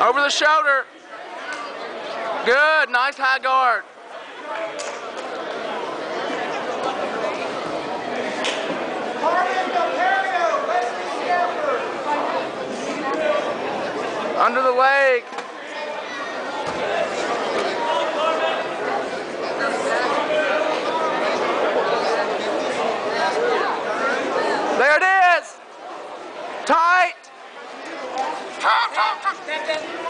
Over the shoulder. Good, nice high guard. Under the leg. There it is. Tight.